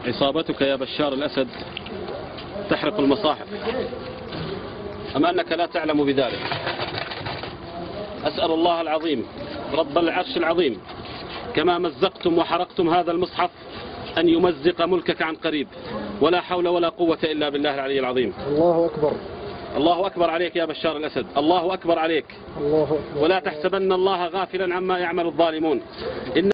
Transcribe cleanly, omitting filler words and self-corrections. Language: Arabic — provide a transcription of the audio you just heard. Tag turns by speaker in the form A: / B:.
A: عصابتك يا بشار الأسد تحرق المصاحف، أما أنك لا تعلم بذلك. أسأل الله العظيم رب العرش العظيم كما مزقتم وحرقتم هذا المصحف أن يمزق ملكك عن قريب، ولا حول ولا قوة إلا بالله العلي العظيم.
B: الله أكبر.
A: الله أكبر عليك يا بشار الأسد، الله أكبر عليك.
B: الله أكبر.
A: ولا تحسبن الله غافلا عما يعمل الظالمون.